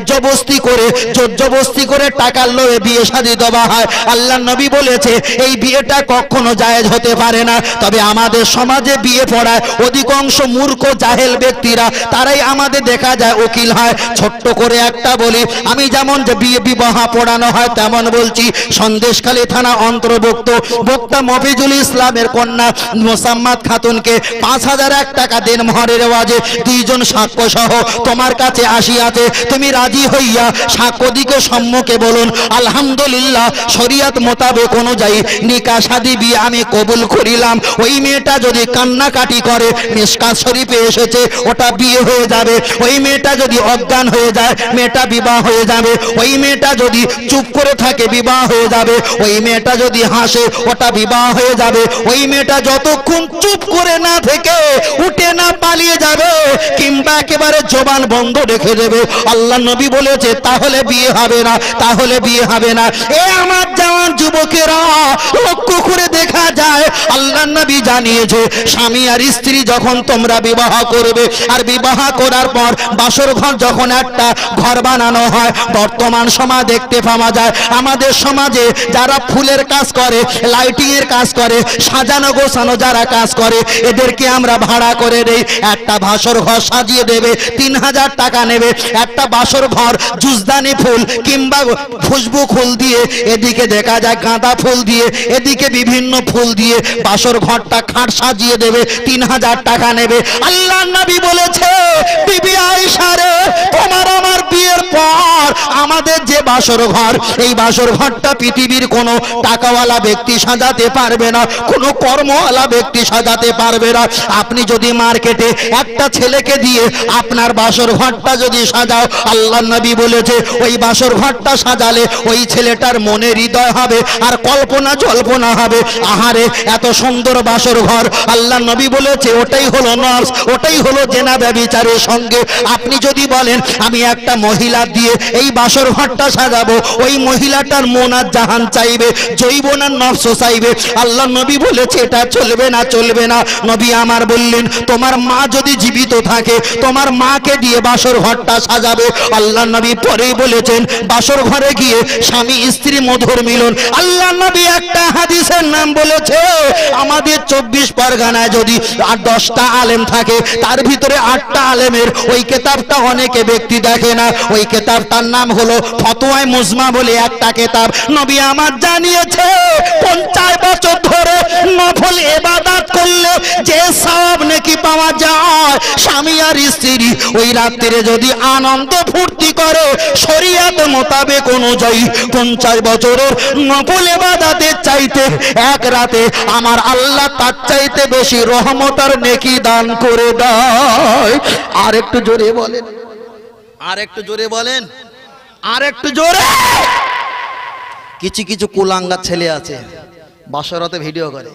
জোরজবস্তি করে টাকার লোভে বিয়ে শাদী দেওয়া হয়। আল্লাহ নবী বলেছে এই বিয়েটা কখনো জায়েজ হতে পারে না। তবে আমাদের সমাজে বিয়ে পড়ায় অধিকাংশ মূর্খ জাহেল ব্যক্তিরা, তারাই আমাদের দেখা যায় উকিল হয়। ছোট্ট করে একটা বলি, আমি যেমন যে বিয়ে বিবাহ পড়ানো হয় তেমন বলছি। সন্দেশখালী থানা অন্তর্ভুক্ত বক্তা মফিজুল ইসলামের কন্যা মোসাম্মদ খাতুনকে 5,001 টাকা দেন মোহরের ওয়াজে 2 জন সাক্ষ্য সহ তোমার কাছে আসিয়াছে, তুমি রাজি হইয়া সাক্ষ্য দিকে সম্মুখে বলুন আলহামদুলিল্লাহ শরীয়ত মোতাবেক অনুযায়ী নিকাহ শাদী বিয়ে আমি কবুল করিলাম। ওই মেয়েটা যদি কান্নাকাটি করে, মিশকাত শরীফে এসেছে, ওটা বিয়ে হয়ে যাবে। ওই মেয়েটা যদি অজ্ঞান হয়ে যায়, মেয়েটা বিবাহ হয়ে যাবে। ওই মেয়েটা যদি চুপ করে থাকে বিবাহ হয়ে যাবে, ওই মেয়েটা যদি হাসে ওটা বিবাহ হয়ে যাবে। ওই মেয়েটা যতক্ষণ চুপ করে না থেকে উঠে না পালিয়ে যাবে কিংবা একেবারে জবান বন্ধ রেখে দেবে, আল্লাহ নবী বলেছে তাহলে বিয়ে হবে না, তাহলে বিয়ে হবে না। এ আমার জওয়ান যুবকেরা, লক্ষ্য করে দেখা যায় আল্লাহ নবী জানিয়েছে স্বামী আর স্ত্রী যখন তোমরা বিবাহ করবে, আর বিবাহ করার পর বাসর ঘর যখন একটা ঘর বানানো হয়, বর্তমান সমাজ দেখতে পাওয়া যায় আমাদের সমাজে যারা ফুলের কাজ করে, লাইটিং এর কাজ করে, সাজানো গোছানো যারা কাজ করে, এদেরকে আমরা ভাড়া করে দেই। একটা বাসর ঘর সাজিয়ে দেবে 3000 টাকা নেবে। একটা বাসর ঘর জুজদানি ফুল কিংবা খুশবু ফুল দিয়ে, এদিকে দেখা যায় গাঁদা ফুল দিয়ে, এদিকে বিভিন্ন ফুল দিয়ে বাসর ঘরটা খাট সাজিয়ে দেবে, 3000 টাকা নেবে। আল্লাহ নবী বলেছে বিবি আয়েশা রে, তোমার আমার বিয়ের পর আমাদের যে বাসর ঘর, এই বাসর ঘরটা পৃথিবীর কোনো টাকাওয়ালা ব্যক্তি সাজাতে পারবে না, কোনো কর্মওয়ালা ব্যক্তি সাজাতে পারবে না। আপনি যদি মার্কেটে একটা ছেলেকে দিয়ে আপনার বাসর ঘরটা যদি সাজাও, আল্লাহ নবী বলেছে ওই বাসর ঘরটা সাজালে ওই ছেলেটার মনে হৃদয় হবে আর কল্পনা জল্পনা হবে, আহারে এত সুন্দর বাসর ঘর। আল্লাহ নবী বলেছে ওটাই হলো নফস, ওটাই হলো জেনা ব্যভিচারের সঙ্গে। আপনি যদি বলেন আমি একটা মহিলা দিয়ে এই বাসর ঘরটা সাজাবো, ওই মহিলাটার মন আর জাহান চাইবে, জৈবন আর নফস চাইবে। আল্লাহ নবী বলেছে এটা চলবে না, চলবে না। নবী আমার বললেন তোমার মা যদি জীবিত থাকে, তোমার মাকে দিয়ে বাসর ঘরটা সাজাবে। আল্লাহ নবী পরেই বলেছেন বাসর ঘরে গিয়ে স্বামী স্ত্রী মধুর মিলন। আল্লাহ নবী একটা হাদিসের নাম বলেছে, আমাদের 24 পরগনায় যদি 10টা আলেম থাকে, তার ভিতরে 8টা আলেমের ওই কেতাবটা অনেকে ব্যক্তি দেখে না। ওই কেতাবটার নাম হলো ফতোয়ায়ে মুজমা বলে একটা কেতাব। নবী আমার জানিয়েছে 50 বছর ধরে নফল ইবাদত করলে যে সওয়াব নেকি পাওয়া যায়, স্বামী আর স্ত্রী ওই রাত্রিরে যদি আনন্দ ফুর্তি করে শরীয়ত মোতাবেক অনুযায়ী 50 বছরের নফল ইবাদতের চাইতে এক রাতে আমার আল্লাহ তার চাইতে বেশি রহমত আর নেকি দান করে দেয়। আর একটু জোরে বলেন, আর একটু জোরে বলেন, আর একটু জোরে। কিছু কিছু কুলাঙ্গা ছেলে আছে বাসরাতে ভিডিও করে,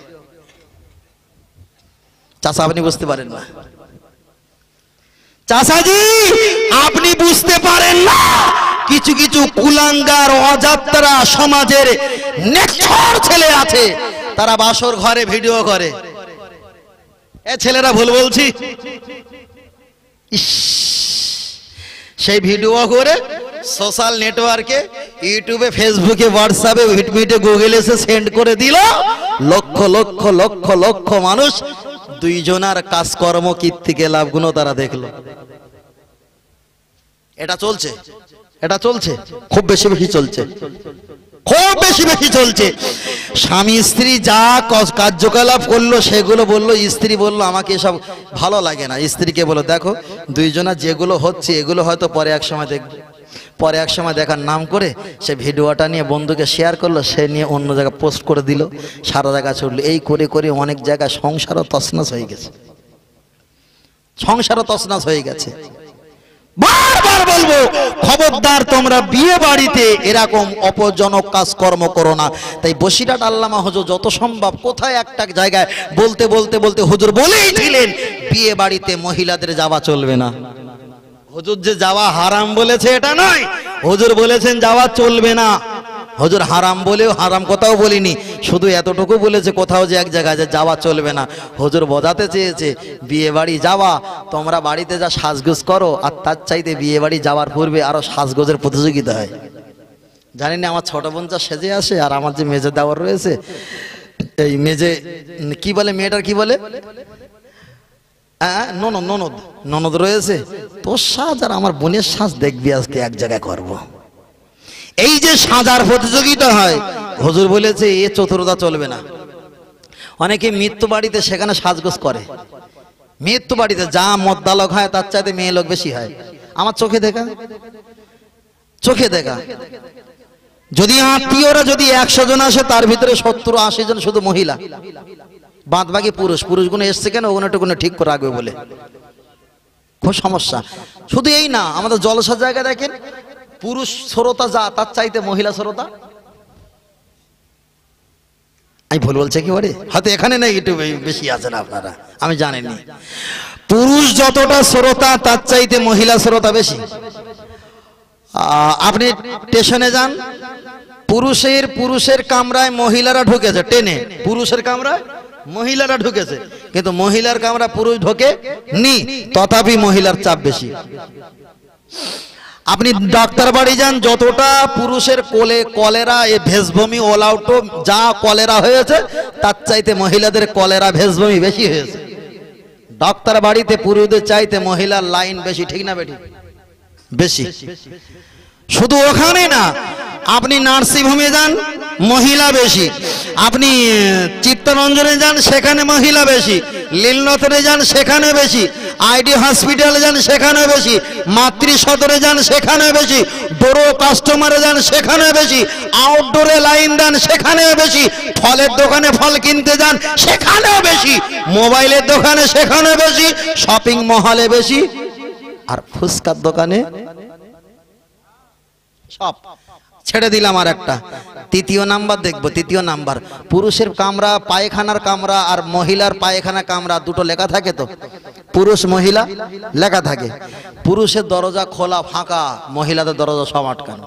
চাচা আপনি বুঝতে পারেন না, চাচাজি আপনি বুঝতে পারেন না। কিছু কিছু কুলাঙ্গার অজাত্রা সমাজের নেকছর ছেলে আছে, তারা বাসর ঘরে ভিডিও করে। এ ছেলেরা ভুল বলছি, সেই ভিডিও করে সোশ্যাল নেটওয়ার্কে, ইউটিউবে, ফেসবুকে, হোয়াটসঅ্যাপে, ভিডিও গুগলে সেন্ড করে দিল। লক্ষ লক্ষ লক্ষ লক্ষ মানুষ দুইজনার কাজকর্ম কীর্তিকে লাভগুলো তারা দেখলো। এটা চলছে, এটা চলছে, খুব বেশি বেশি চলছে, খুব বেশি বেশি চলছে। স্বামী স্ত্রী যা কার্যকলাপ করলো সেগুলো বললো, স্ত্রী বললো আমাকে এসব ভালো লাগে না। স্ত্রীকে বলো দেখো দুইজনা যেগুলো হচ্ছে এগুলো হয়তো পরে এক সময় দেখবে। পরে এক সময় দেখার নাম করে সে ভিডিওটা নিয়ে বন্ধুকে শেয়ার করলো, সে নিয়ে অন্য জায়গায় পোস্ট করে দিল, সারা জায়গা ছড়লো। এই করে করে অনেক জায়গায় সংসারও তছনছ হয়ে গেছে, সংসারও তছনছ হয়ে গেছে। বারবার বলবো খবরদার তোমরা বিয়ে বাড়িতে এরকম অপজনক কাজকর্ম করো না। তাই বসিরহাট আল্লামা হুজুর যত সম্ভব কোথায় একটা জায়গায় বলতে বলতে বলতে হুজুর বলেইছিলেন বিয়ে বাড়িতে মহিলাদের যাওয়া চলবে না। হুজুর যে যাওয়া হারাম বলেছে এটা নয়, হুজুর বলেছেন যাওয়া চলবে না। হুজুর হারাম বলেও হারাম কথাও বলিনি, শুধু এতটুকু বলেছে কোথাও যে এক জায়গায় যে যাওয়া চলবে না। হুজুর বোঝাতে চেয়েছে বিয়ে বাড়ি যাওয়া, তোমরা বাড়িতে যা সাজগোজ করো আর তার চাইতে বিয়ে বাড়ি যাওয়ার পূর্বে আরো সাজগোজের প্রতিযোগিতা হয়। জানি না আমার ছোট বোন যা সেজে আসে, আর আমার যে মেজে দেওয়ার রয়েছে, এই মেজে কি বলে মেয়েটার কি বলে, ননদ ননদ ননদ রয়েছে, তোর সাজ আর আমার বোনের সাজ দেখবি আজকে এক জায়গায় করব। এই যে সাজার প্রতিযোগিতা হয়, হুজুর বলেছে এ চতুরতা চলবে না। অনেকে মৃত্যু বাড়িতে সেখানে সাজগোজ করে, মৃত্যু বাড়িতে যা মদ্দালক হয় তার চাইতে মেয়ে লোক বেশি হয়। আমার চোখে দেখা, চোখে দেখা। যদি আত্মীয়রা যদি 100 জন আসে তার ভিতরে 70-80 জন শুধু মহিলা, বাদ বাকি পুরুষ। পুরুষগুলো এসছে কেন ওগুলো ঠিক করে রাখবে বলে, খুব সমস্যা। শুধু এই না, আমাদের জলসার জায়গা দেখেন পুরুষ শ্রোতা যা তার চাইতে মহিলা শ্রোতা, আমি ভুল বলছি কি বলে? হয়তো এখানে না একটু বেশি আছেন আপনারা, আমি জানিনি। পুরুষ যতটা শ্রোতা তার চাইতে মহিলা শ্রোতা বেশি। আপনি স্টেশনে যান, পুরুষের কামরায় মহিলারা ঢুকেছে, ট্রেনে পুরুষের কামরায় মহিলারা ঢুকেছে, কিন্তু মহিলার কামরা পুরুষ ঢোকে নি, তথাপি মহিলার চাপ বেশি। আপনি ডাক্তার বাড়ি যান, যতটা পুরুষের কোলে কলেরা, এ ভেজবমি ওলাউটো যা কলেরা হয়েছে, তার চাইতে মহিলাদের কলেরা ভেজবমি বেশি হয়েছে। ডাক্তার বাড়িতে পুরুষদের চাইতে মহিলার লাইন বেশি, ঠিক না বেটি? বেশি। শুধু ওখানে না, আপনি নার্সিং হোমে যান, মহিলা বেশি। আপনি চিত্তরঞ্জনে যান, সেখানে মহিলা বেশি। লীলনথরে যান, সেখানে বেশি। আইডি হসপিটালে যান, সেখানে বেশি। মাতৃ সদরে যান, সেখানে বেশি। ডোরো কাস্টমারে যান, সেখানে বেশি। আউটডোরে লাইন দেন, সেখানে বেশি। ফলের দোকানে ফল কিনতে যান, সেখানেও বেশি। মোবাইলের দোকানে সেখানে বেশি। শপিং মহলে বেশি। আর ফুচকার দোকানে সব ছেড়ে দিলাম। আর একটা তৃতীয় নাম্বার দেখবো, তৃতীয় নাম্বার, পুরুষের কামরা, পায়খানার কামরা আর মহিলার পায়খানা কামরা দুটো লেখা থাকে তো, পুরুষ মহিলা লেখা থাকে। পুরুষের দরজা খোলা ফাঁকা, মহিলাদের দরজা সব আটকানো।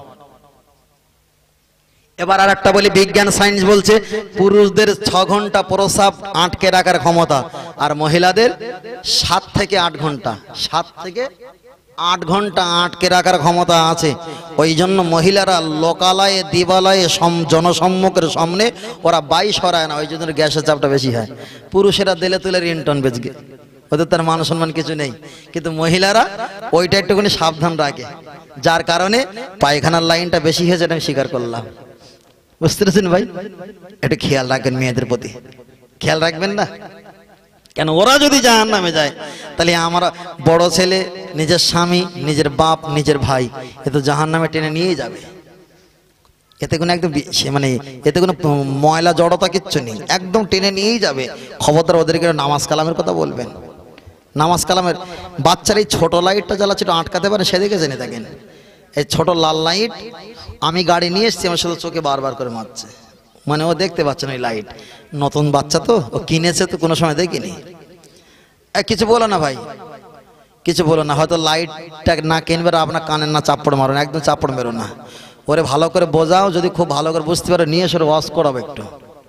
এবার আর একটা বলি, বিজ্ঞান সায়েন্স বলছে পুরুষদের 6 ঘন্টা প্রস্রাব আটকে রাখার ক্ষমতা, আর মহিলাদের 7 থেকে 8 ঘন্টা, 7 থেকে 8 ঘন্টা আটকে রাখার ক্ষমতা আছে। ওই জন্য মহিলারা লোকালয়ে, দিবালয়ে, জনসম্মুখের সামনে ওরা বাই সরায় না, ওই জন্য গ্যাসের চাপটা বেশি হয়। পুরুষেরা দিলে তুলে রিংটোন বেজগে, ওদের তার মান সম্মান কিছু নেই, কিন্তু মহিলারা ওইটা একটুখানি সাবধান রাখে, যার কারণে পায়খানার লাইনটা বেশি হয়েছে। এটা আমি স্বীকার করলাম। বুঝতে পেরেছেন ভাই? একটু খেয়াল রাখবেন, মেয়েদের প্রতি খেয়াল রাখবেন না? কেন ওরা যদি জাহান্নামে যায়, তাহলে আমরা বড় ছেলে, নিজের স্বামী, নিজের বাপ, নিজের ভাই, এ তো জাহান্নামে টেনে নিয়ে যাবে। এতে কোনো একদম মানে এতে কোনো ময়লা জড়তা কিচ্ছু নেই, একদম টেনে নিয়েই যাবে। খবরদার ওদেরকে নামাজ কালামের কথা বলবেন। নামাজ কালামের বাচ্চার এই ছোট লাইটটা জ্বালাচ্ছে, একটু আটকাতে পারে, সেদিকে জেনে থাকেন। এই ছোট লাল লাইট আমি গাড়ি নিয়ে এসেছি, আমার শুধু চোখে বারবার করে মারছে, মানে ও দেখতে পাচ্ছে না ওই লাইট। নতুন বাচ্চা তো, ও কিনেছে তো, কোনো সময় দেখিনি। কিছু বলো না ভাই, কিছু বলো না। হয়তো লাইটটা না কিনবে, আপনার কানের না চাপড় মারো না, একদম চাপড় মেরো না। ওরে ভালো করে বোঝাও, যদি খুব ভালো করে বুঝতে পারো নিয়ে এসে ওয়াশ করাবো একটু।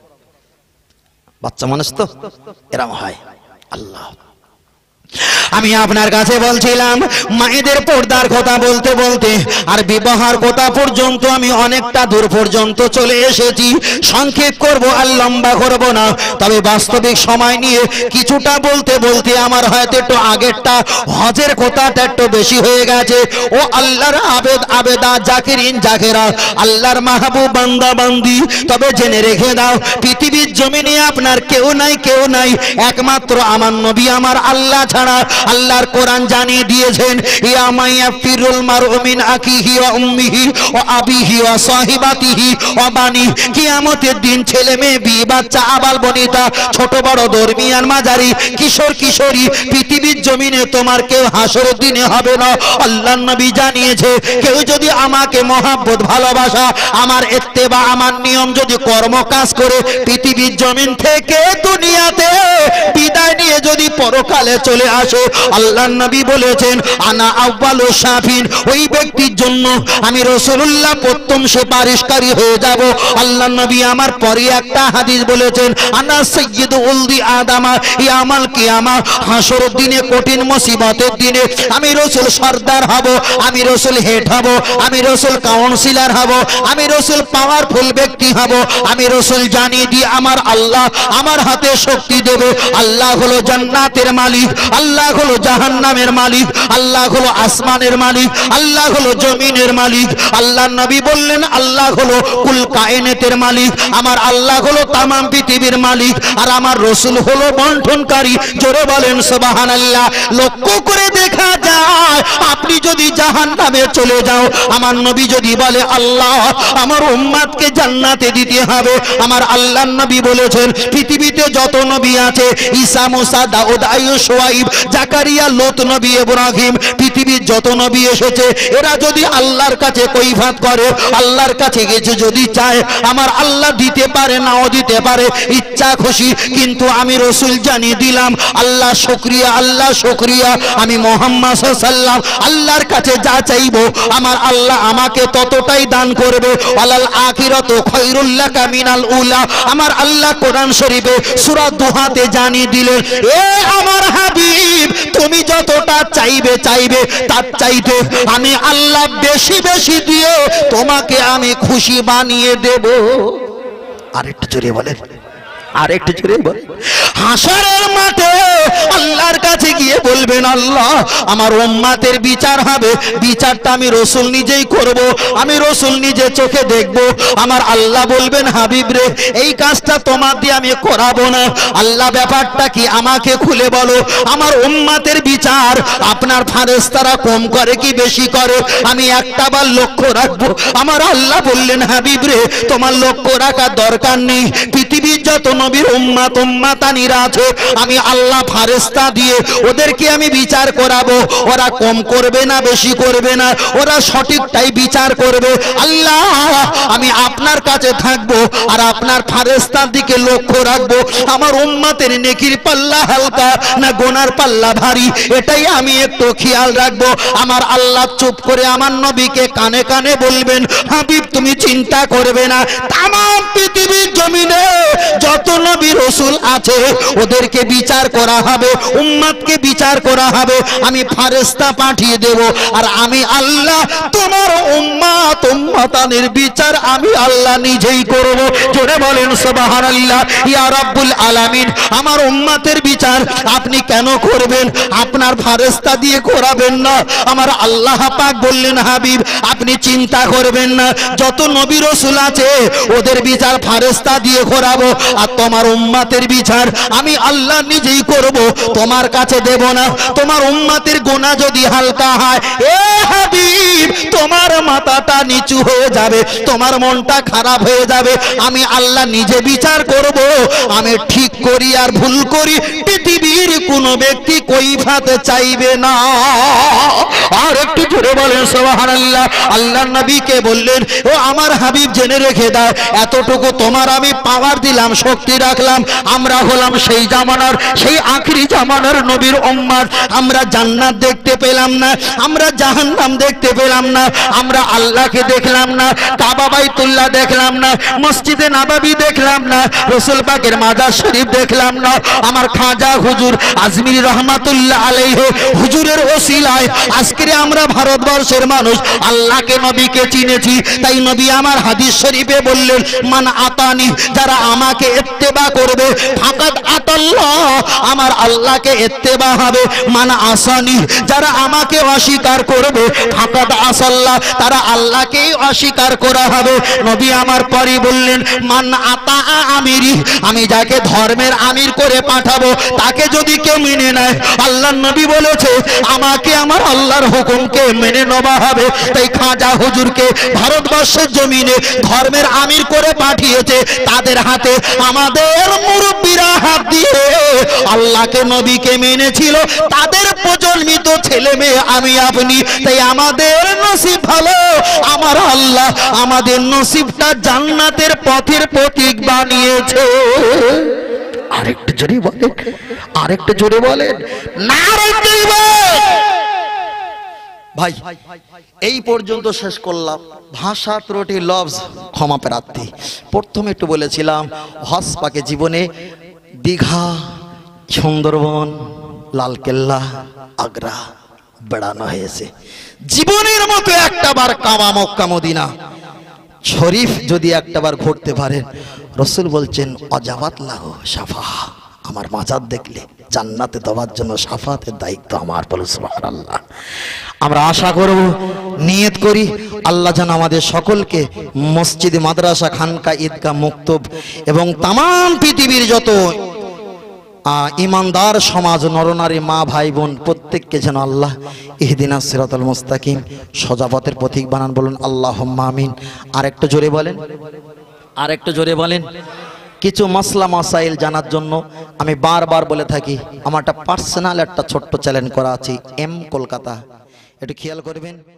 বাচ্চা মানুষ তো এরম হয়। আল্লাহ, আমি আপনার কাছে বলছিলাম মায়েদের পর্দার কথা বলতে বলতে আর বিবাহের কথা পর্যন্ত আমি অনেকটা দূর পর্যন্ত চলে এসেছি। সংক্ষেপ করব আর লম্বা করব না, তবে বাস্তবিক সময় নিয়ে কিছুটা বলতে বলতে আমার হয়তো একটু আগেরটা হজের কথাটা একটু বেশি হয়ে গেছে। ও আল্লাহর আবেদ আবেদা, জাকিরিন জাকেরা, আল্লাহর মাহবুব বান্দা বান্দি, তবে জেনে রেখে দাও পৃথিবীর জমিনে আপনার কেউ নাই, কেউ নাই, একমাত্র আমার নবী, আমার আল্লাহ ছাড়া। আল্লাহর কোরআন জানিয়ে দিয়েছেন, ইয়া মায়াফিরুল মারউ মিন আখিহি ওয়া উম্মিহি ওয়া আবিহি ওয়া সাহিবাতিহি ওয়া বানি। কিয়ামতের দিন ছেলে মেয়ে, বিয়ে বাচ্চা, আবাল বনিতা, ছোট বড়, দরমিয়ান মাঝারি, কিশোর কিশোরী, পৃথিবীর জমিনে তোমার কেউ হাসরের দিনে হবে না। আল্লাহর নবী জানিয়েছে, কেউ যদি আমাকে মহব্বত, ভালোবাসা, আমার ইত্তেবা, আমার নিয়ম যদি কর্ম কাজ করে পৃথিবীর জমিন থেকে দুনিয়াতে বিদায় নিয়ে যদি পরকালে চলে আসে, আল্লাহর নবী বলেছেন, আনা আউয়ালু শাফিন, ওই ব্যক্তির জন্য আমি রাসূলুল্লাহ প্রথম সুপারিশকারী হয়ে যাব। আল্লাহর নবী আমার পরে একটা হাদিস বলেছেন, আনা সাইয়্যিদু উলদি আদামা ইয়ামাল কিয়ামা, হাসরের দিনে, কঠিন মুসিবতের দিনে আমি রাসূল সরদার হব, আমি রাসূল হেড হব, আমি রাসূল কাউন্সিলর হব, আমি রাসূল পাওয়ারফুল ব্যক্তি হব। আমি রাসূল জানিয়ে দিই, আমার আল্লাহ আমার হাতে শক্তি দেবে। আল্লাহ হলো জান্নাতের মালিক, আল্লাহ হলো জাহান্নামের মালিক, আল্লাহ হলো আসমানের মালিক, আল্লাহ হলো জমিনের মালিক। আল্লাহর নবী বললেন, আল্লাহ হলো কুল কায়নাতের মালিক, আমার আল্লাহ হলো তামাম পৃথিবীর মালিক, আর আমার রাসূল হলো বন্টনকারী। জোরে বলেন সুবহানাল্লাহ। লক্ষ্য করে দেখা যায়, আপনি যদি জাহান্নামে চলে যাও, আমার নবী যদি বলে, আল্লাহ আমার উম্মতকে জান্নাতে দিতে হবে, আমার আল্লাহর নবী বলেছেন, পৃথিবীতে যত নবী আছে, ঈসা, মুসা, দাউদ, আইয়ুব, শুআয়ব, জাকারিয়া, লূত নবী, ইব্রাহিম, পৃথিবীর যত নবী এসেছে এরা যদি আল্লাহর কাছে কৈফাত করে, আল্লাহর কাছে গেছে যদি চায়, আমার আল্লাহ দিতে পারে, নাও দিতে পারে, ইচ্ছা খুশি। কিন্তু আমি রসুল জানিয়ে দিলাম, আল্লাহ শুকরিয়া, আল্লাহ শুকরিয়া, আমি মুহাম্মদ সাল্লাল্লাহু আলাইহি ওয়াসাল্লাম আল্লাহর কাছে যা চাইবো আমার আল্লাহ আমাকে ততটাই দান করবে। আলাল আখিরাতু খায়রুল লাকা মিনাল উলা, আমার আল্লাহ কোরআন শরীফে সূরা দুহাতে জানিয়ে দিলেন, এ আমার হাবিব তুমি যতটা চাইবে তার চাইতে আমি আল্লাহ বেশি বেশি দিয়ে তোমাকে আমি খুশি বানিয়ে দেব। আরেকটু জোরে বলেন, আরেকটু জোরে বলেন। হাসরের মাঠে আল্লাহর কাছে গিয়ে বলবেন, আল্লাহ আমার উম্মতের বিচার হবে, বিচারটা আমি রসুল নিজেই করব, আমি রসুল নিজে চোখে দেখব। আমার আল্লাহ বলবেন, হাবিব রে এই কাজটা তোমার দিয়ে আমি করাবো না। আল্লাহ ব্যাপারটা কি আমাকে খুলে বলো, আমার উম্মতের বিচার আপনার ফেরেশতারা কম করে কি বেশি করে, আমি একটা বার লক্ষ্য রাখবো। আমার আল্লাহ বললেন, হাবিব রে তোমার লক্ষ্য রাখার দরকার নেই, পৃথিবীর যত নবীর উম্মত উম্মাতানিরা আছে আমি আল্লাহ ফেরেশতা দিয়ে ওদেরকে আমি বিচার করাবো, ওরা কম করবে না বেশি করবে না, ওরা সঠিকটাই বিচার করবে। আল্লাহ আমি আপনার কাছে থাকবো আর আপনার ফেরেশতার দিকে লক্ষ্য রাখবো, আমার উম্মতের নেকির পাল্লা হালকা না গোনার পাল্লা ভারী, এটাই আমি একটু খেয়াল রাখবো। আমার আল্লাহ চুপ করে আমার নবীকে কানে কানে বলবেন, হাবিব তুমি চিন্তা করবে না, তামাম পৃথিবীর জমিনে যত নবী রাসূল আছে ওদেরকে বিচার করা হবে, উম্মতকে বিচার করা হবে, আমি ফেরেশতা পাঠিয়ে দেব, আর আমি আল্লাহ তোমার উম্মত উম্মতানের বিচার আমি আল্লাহ নিজেই করব। জোরে বলেন সুবহানাল্লাহ। ইয়া রাব্বুল আলামিন আমার উম্মতের বিচার আপনি কেন করবেন, আপনার ফেরেশতা দিয়ে করাবেন না? আমার আল্লাহ পাক বললেন, হাবিব আপনি চিন্তা করবেন না, যত নবী রাসূল আছে ওদের বিচার ফেরেশতা দিয়ে করাবো, আর তোমার উম্মতের বিচার আমি আল্লাহ নিজেই করব, তোমার কাছে দেব না। তোমার উম্মতের গুনাহ যদি হালকা হয় এ হাবিব তোমার মাথাটা নিচু হয়ে যাবে, তোমার মনটা খারাপ হয়ে যাবে, আমি আল্লাহ নিজে বিচার করব। আমি ঠিক করি আর ভুল করি পৃথিবীর কোনো ব্যক্তি কৈফাত চাইবে না। আর একটু জোরে বলেন সুবহানাল্লাহ। আল্লাহর নবীকে বললেন, ও আমার হাবিব জেনে রেখে দাও, এতটুকু তোমার আমি পাওয়ার দিলাম, শক্তি রাখলাম, আমরা হলাম সেই জামানার, সেই আখিরি জামানার নবীর উম্মত। আমরা জান্নাত দেখতে পেলাম না, আমরা জাহান্নাম দেখতে পেলাম না, আমরা আল্লাহকে দেখলাম না, কাবা বাইতুল্লাহ দেখলাম না, মসজিদে নববী দেখলাম না, রাসূল পাকের মাজার শরীফ দেখলাম না। আমার খাজা হুজুর আজমিরি রহমাতুল্লাহ আলাইহি হুজুরের ওসিলায় আজকে আমরা ভারতবর্ষের মানুষ আল্লাহকে নবীকে চিনেছি। তাই নবী আমার হাদিস শরীফে বললেন, মান আতানি যারা আমাকে ইত্তেবা করবে ফাকাদ আতাল্লাহ আমার আল্লাহকে ইত্তেবা হবে, মান আসানি যারা আমাকে অস্বীকার করবে ফাকাদ আসাল্লাহ তারা আল্লাহকেই অস্বীকার করা হবে। নবী আমার পরে বললেন, মান আতা আমিরি আমি যাকে ধর্মের আমির করে পাঠাবো তাকে যদি কেউ মেনে নেয়, আল্লাহর নবী বলেছে আমাকে আমার আল্লাহর হুকুমকে মেনে নেওয়া হবে। তাই খাজা হুজুরকে ভারতবর্ষের জমিনে ধর্মের আমির করে পাঠিয়েছে, তাদের হাতে আমাদের মুরব্বীরা হাত দিয়ে আল্লাহকে নবীকে মেনেছিল, তাদের প্রজন্মিত ছেলে মেয়ে আমি আপনি। তাই আমাদের নসিব ভালো, আমার আল্লাহ আমাদের নসিবটা জান্নাতের পথের প্রতীক বানিয়েছে। আরেকটু জোরে বলেন, আরেকটু জোরে বলেন, নারে তাকবীর। ভাই এই পর্যন্ত শেষ করলাম। ভাষা ত্রুটি লফজ ক্ষমা প্রার্থী। প্রথমে একটু বলেছিলাম হজ পাকে জীবনে দীঘা, সুন্দরবন, লালকেল্লা, আগ্রা বেড়ানো হয়েছে। জীবনের মতো একটা বার কাবা মক্কা মদিনা শরীফ যদি একটা বার ঘুরতে পারেন, রাসূল বলছেন অজাবাত লাহু শাফা, আমার মাজার দেখলে জান্নাতে দেওয়ার জন্য শাফাতের দায়িত্ব আমার। বলো সুবহানাল্লাহ। আমরা আশা করব, নিয়ত করি আল্লাহ যেন আমাদের সকলকে মসজিদ, মাদ্রাসা, খানকা, ঈদগাহ, মক্তব এবং তামাম পৃথিবীর যত ইমানদার সমাজ, নরনারী, মা, ভাই, বোন প্রত্যেককে যেন আল্লাহ ইহদিনাস সিরাতাল মুস্তাকিম সোজা পথের পথিক বানান। বলুন আল্লাহুম্মা আমিন। আরেকটু জোরে বলেন, আরেকটু জোরে বলেন। কিছু মাসলা মাসাইল জানার জন্য আমি বারবার বলে থাকি, আমার একটা পার্সোনাল একটা ছোট্ট চ্যালেঞ্জ করা আছে। কলকাতা একটু খেয়াল করবেন।